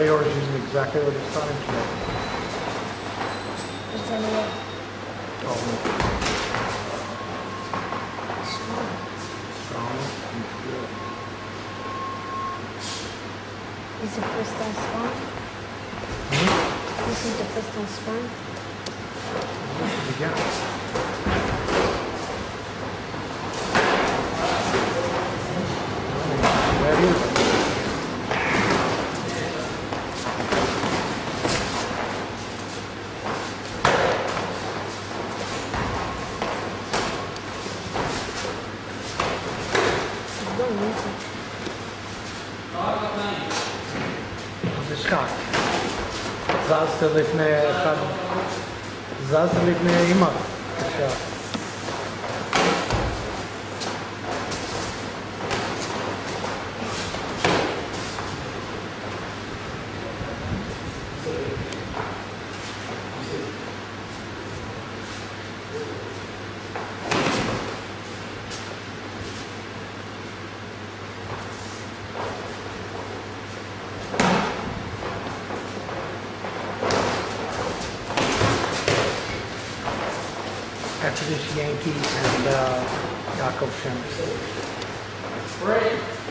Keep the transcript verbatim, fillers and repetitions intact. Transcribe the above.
yours using exactly what it's trying to do. It's anyway. Oh, strong and pure. Is the first time strong? Hmm? This is the first time strong? This is again. That is. בבקשה. זזת לפני אחד, זזת לפני אמא. בבקשה. After this Yankee and uh, Yaakov Shems. Great.